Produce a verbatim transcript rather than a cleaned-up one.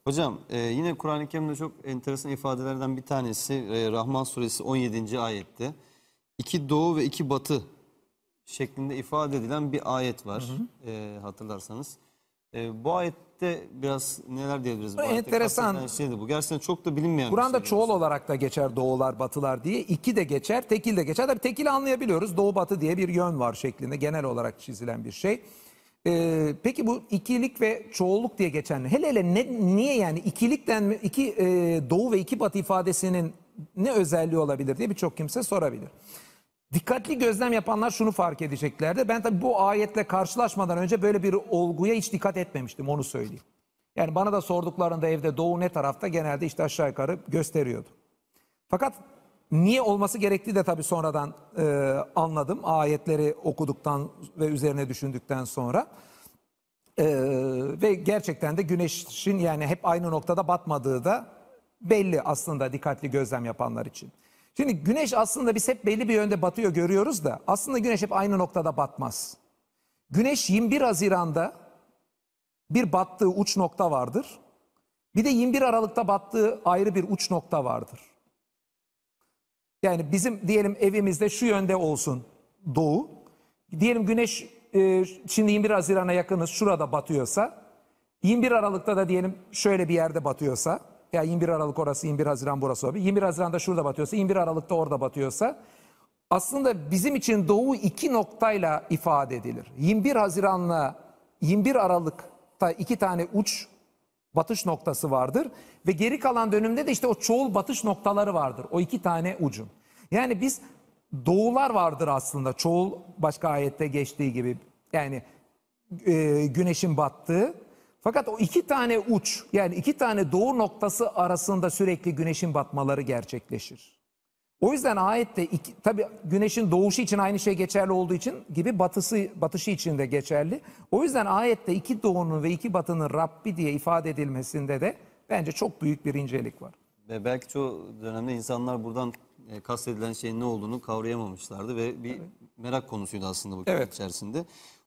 Hocam e, yine Kur'an-ı Kerim'de çok enteresan ifadelerden bir tanesi e, Rahman suresi on yedinci ayette iki doğu ve iki batı şeklinde ifade edilen bir ayet var. Hı hı. E, hatırlarsanız. E, bu ayette biraz neler diyebiliriz? Bu enteresan. Şeydi bu. Gerçekten çok da bilinmeyen Kur'an'da bir şey. çoğul olarak da geçer doğular batılar diye. İki de geçer, tekil de geçer. Tabii tekili anlayabiliyoruz. Doğu batı diye bir yön var şeklinde genel olarak çizilen bir şey. Ee, peki bu ikilik ve çoğulluk diye geçen hele hele ne, niye yani ikilikten mi iki e, doğu ve iki batı ifadesinin ne özelliği olabilir diye birçok kimse sorabilir. Dikkatli gözlem yapanlar şunu fark edeceklerdi. Ben tabii bu ayetle karşılaşmadan önce böyle bir olguya hiç dikkat etmemiştim, onu söyleyeyim. Yani bana da sorduklarında evde doğu ne tarafta genelde işte aşağı yukarı gösteriyordu. Fakat niye olması gerektiği de tabii sonradan e, anladım. Ayetleri okuduktan ve üzerine düşündükten sonra. E, ve gerçekten de güneşin yani hep aynı noktada batmadığı da belli aslında dikkatli gözlem yapanlar için. Şimdi güneş aslında biz hep belli bir yönde batıyor görüyoruz da aslında güneş hep aynı noktada batmaz. Güneş yirmi bir Haziran'da bir battığı uç nokta vardır. Bir de yirmi bir Aralık'ta battığı ayrı bir uç nokta vardır. Yani bizim diyelim evimizde şu yönde olsun doğu. Diyelim güneş e, şimdi yirmi bir Haziran'a yakınız şurada batıyorsa. yirmi bir Aralık'ta da diyelim şöyle bir yerde batıyorsa. Ya yirmi bir Aralık orası, yirmi bir Haziran burası olabilir. yirmi bir Haziran'da şurada batıyorsa, yirmi bir Aralık'ta orada batıyorsa. Aslında bizim için doğu iki noktayla ifade edilir. yirmi bir Haziran'la yirmi bir Aralık'ta iki tane uç batış noktası vardır. Ve geri kalan dönümde de işte o çoğul batış noktaları vardır. O iki tane ucun. Yani biz doğular vardır aslında. Çoğul başka ayette geçtiği gibi. Yani e, güneşin battığı. Fakat o iki tane uç yani iki tane doğu noktası arasında sürekli güneşin batmaları gerçekleşir. O yüzden ayette iki, tabii güneşin doğuşu için aynı şey geçerli olduğu için gibi batısı batışı için de geçerli. O yüzden ayette iki doğunun ve iki batının Rabbi diye ifade edilmesinde de bence çok büyük bir incelik var. Ve belki çoğu dönemde insanlar buradan e, kastedilen şeyin ne olduğunu kavrayamamışlardı ve bir evet. merak konusuydu aslında bu evet. içerisinde.